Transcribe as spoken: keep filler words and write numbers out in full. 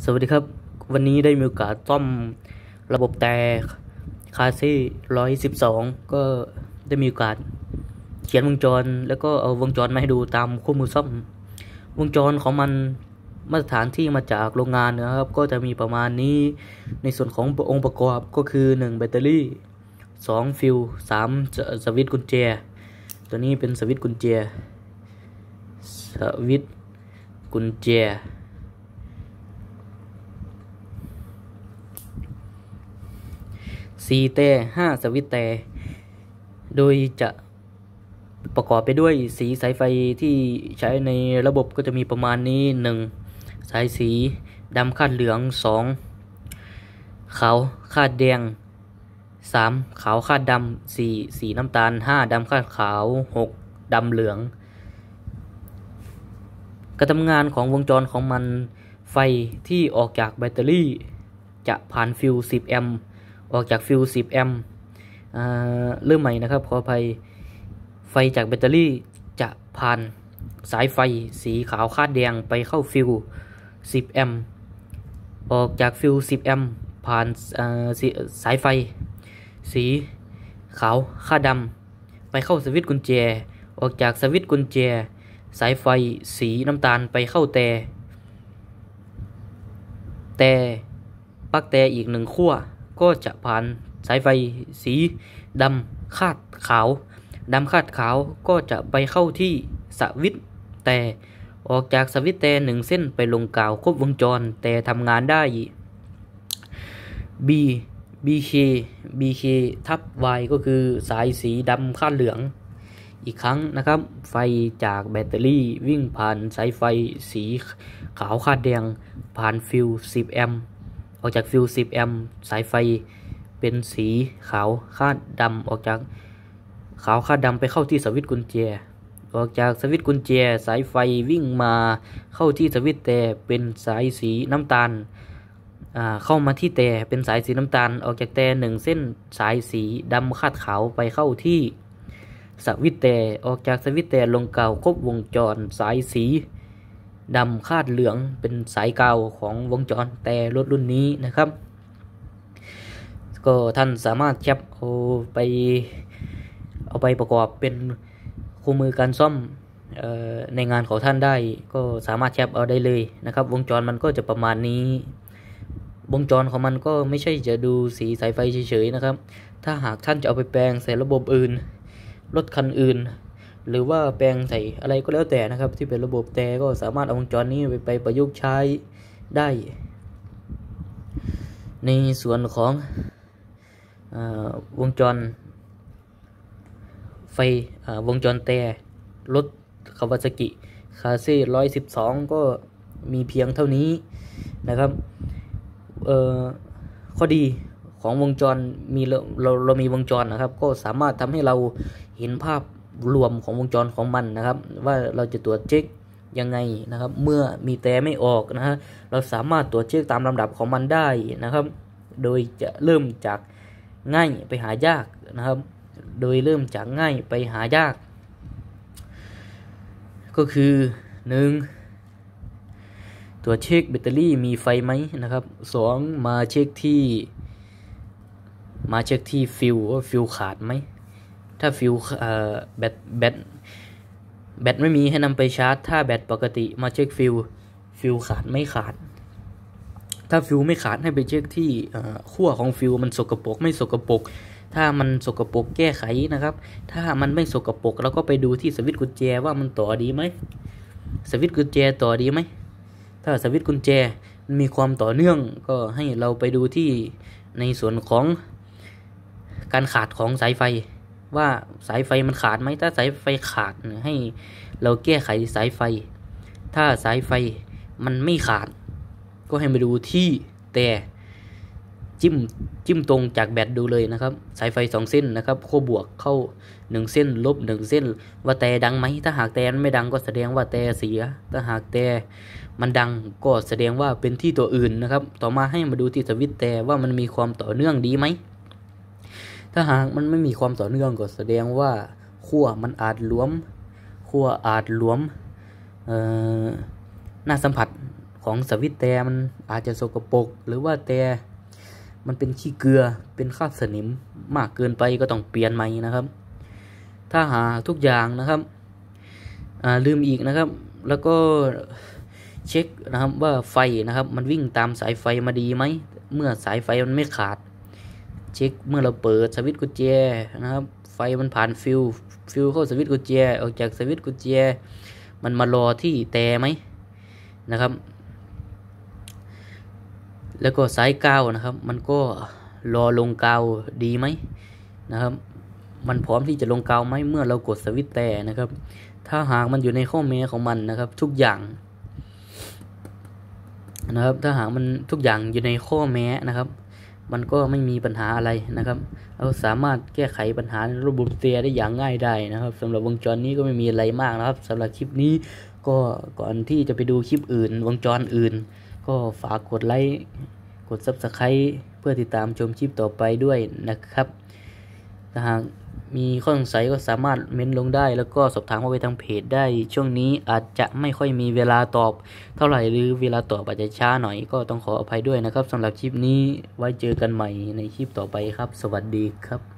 สวัสดีครับวันนี้ได้มีโอกาสซ่อมระบบแต่คาซี่ร้อยสิบสองก็ได้มีโอกาสเขียนวงจรแล้วก็เอาวงจรมาให้ดูตามคู่มือซ่อมวงจรของมันมาตรฐานที่มาจากโรงงานนะครับก็จะมีประมาณนี้ในส่วนขององค์ประกอบก็คือหนึ่งแบตเตอรี่สองฟิวสามสวิตช์กุญแจตัวนี้เป็นสวิตช์กุญแจสวิตช์กุญแจสี่แต่ห้าสวิตช์แต่โดยจะประกอบไปด้วยสีสายไฟที่ใช้ในระบบก็จะมีประมาณนี้หนึ่งสายสีดำคาดเหลืองสองขาวคาดแดงสามขาวคาดดำสี่สีน้ำตาลห้าดำคาดขาวหกดำเหลืองการทำงานของวงจรของมันไฟที่ออกจากแบตเตอรี่จะผ่านฟิวสิบแอมป์ออกจากฟิวสิบแอมป์เริ่มใหม่นะครับขออภัยไฟจากแบตเตอรี่จะผ่านสายไฟสีขาวคาดแดงไปเข้าฟิวสิบแอมป์ออกจากฟิวสิบแอมป์ผ่านสายไฟสีขาวคาดดำไปเข้าสวิตช์กุญแจออกจากสวิตช์กุญแจสายไฟสีน้ำตาลไปเข้าแต่แต่ปลั๊กแต่อีกหนึ่งขั้วก็จะผ่านสายไฟสีดำคาดขาวดำคาดขาวก็จะไปเข้าที่สวิตช์แต่ออกจากสวิตช์แต่หนึ่งเส้นไปลงกาวครบวงจรแต่ทำงานได้ B BK BK ทับ Y ก็คือสายสีดำคาดเหลืองอีกครั้งนะครับไฟจากแบตเตอรี่วิ่งผ่านสายไฟสีขาวคาดแดงผ่านฟิวสิบแอมป์ออกจากฟิวสิบแอมป์สายไฟเป็นสีขาวคาดดำออกจากขาวคาดดำไปเข้าที่สวิตช์กุญแจออกจากสวิตช์กุญแจสายไฟวิ่งมาเข้าที่สวิตช์แต่เป็นสายสีน้ำตาลเข้ามาที่แต่เป็นสายสีน้ำตาลออกจากแต่หนึ่งเส้นสายสีดำคาดขาวไปเข้าที่สวิตช์แต่ออกจากสวิตช์แต่ลงกาวครบวงจรสายสีดำคาดเหลืองเป็นสายกาวของวงจรแต่รถรุ่นนี้นะครับก็ท่านสามารถแคปเอาไปเอาไปประกอบเป็นคู่มือการซ่อมออในงานของท่านได้ก็สามารถแคปเอาได้เลยนะครับวงจรมันก็จะประมาณนี้วงจรของมันก็ไม่ใช่จะดูสีสายไฟเฉยๆนะครับถ้าหากท่านจะเอาไปแปลงใส่ระบบอื่นรถคันอื่นหรือว่าแปลงใส่อะไรก็แล้วแต่นะครับที่เป็นระบบแต่ก็สามารถเอาวงจรนี้ไปไปประยุกต์ใช้ได้ในส่วนของวงจรไฟวงจรแต่รถคาวาซากิคาเซ่ร้อยสิบสองก็มีเพียงเท่านี้นะครับเอ่อข้อดีของวงจรมีเราเราเรามีวงจรนะครับก็สามารถทำให้เราเห็นภาพรวมของวงจรของมันนะครับว่าเราจะตรวจเช็คยังไงนะครับเมื่อมีแต่ไม่ออกนะฮะเราสามารถตรวจเช็คตามลำดับของมันได้นะครับโดยจะเริ่มจากง่ายไปหายากนะครับโดยเริ่มจากง่ายไปหายากก็คือหนึ่งตรวจเช็คแบตเตอรี่มีไฟไหมนะครับสองมาเช็คที่มาเช็คที่ฟิวว่าฟิวขาดไหมถ้าฟิวเอ่อแบตแบตแบตไม่มีให้นำไปชาร์จถ้าแบตปกติมาเช็คฟิวฟิวขาดไม่ขาดถ้าฟิวไม่ขาดให้ไปเช็คที่ขั้วของฟิวมันสกปรกไม่สกปรกถ้ามันสกปรกแก้ไขนะครับถ้ามันไม่สกปรกเราก็ไปดูที่สวิตช์กุญแจว่ามันต่อดีไหมสวิตช์กุญแจต่อดีไหมถ้าสวิตช์กุญแจมีความต่อเนื่องก็ให้เราไปดูที่ในส่วนของการขาดของสายไฟว่าสายไฟมันขาดไหมถ้าสายไฟขาดให้เราแก้ไขสายไฟถ้าสายไฟมันไม่ขาดก็ให้มาดูที่แต่จิ้มจิ้มตรงจากแบตดูเลยนะครับสายไฟสองเส้นนะครับขั้วบวกเข้าหนึ่งเส้นลบหนึ่งเส้นว่าแต่ดังไหมถ้าหากแต่ไม่ดังก็แสดงว่าแต่เสียถ้าหากแต่มันดังก็แสดงว่าเป็นที่ตัวอื่นนะครับต่อมาให้มาดูที่สวิตช์แต่ว่ามันมีความต่อเนื่องดีไหมถ้าหากมันไม่มีความต่อเนื่องก็แสดงว่าขั้วมันอาจหลวมขั้วอาจหลวมเอ่อหน้าสัมผัสของสวิตช์แต่มันอาจจะสกปรกหรือว่าแต่มันเป็นขี้เกลือเป็นคราบสนิมมากเกินไปก็ต้องเปลี่ยนใหม่นะครับ ถ้าหาทุกอย่างนะครับอ่าลืมอีกนะครับ แล้วก็เช็คนะครับว่าไฟนะครับมันวิ่งตามสายไฟมาดีไหมเมื่อสายไฟมันไม่ขาดเช็คเมื่อเราเปิดสวิตช์กุญแจนะครับไฟมันผ่านฟิวฟิวเข้าสวิตช์กุญแจออกจากสวิตช์กุญแจมันมารอที่แต่ไหมนะครับแล้วก็สายกาวนะครับมันก็รอลงกาวดีไหมนะครับมันพร้อมที่จะลงกาวไหมเมื่อเรากดสวิตช์แต่นะครับถ้าหากมันอยู่ในข้อแม้ของมันนะครับทุกอย่างนะครับถ้าหากมันทุกอย่างอยู่ในข้อแม้นะครับมันก็ไม่มีปัญหาอะไรนะครับเราสามารถแก้ไขปัญหาระบบเตียได้อย่างง่ายได้นะครับสำหรับวงจรนี้ก็ไม่มีอะไรมากนะครับสำหรับคลิปนี้ก็ก่อนที่จะไปดูคลิปอื่นวงจรอื่นก็ฝากกดไลค์กด ซับสไครบ์ เพื่อติดตามชมคลิปต่อไปด้วยนะครับถ้าหากมีข้อสงสัยก็สามารถเม้นลงได้แล้วก็สอบถามเข้าไปทางเพจได้ช่วงนี้อาจจะไม่ค่อยมีเวลาตอบเท่าไหร่หรือเวลาตอบอาจจะช้าหน่อยก็ต้องขออภัยด้วยนะครับสำหรับคลิปนี้ไว้เจอกันใหม่ในคลิปต่อไปครับสวัสดีครับ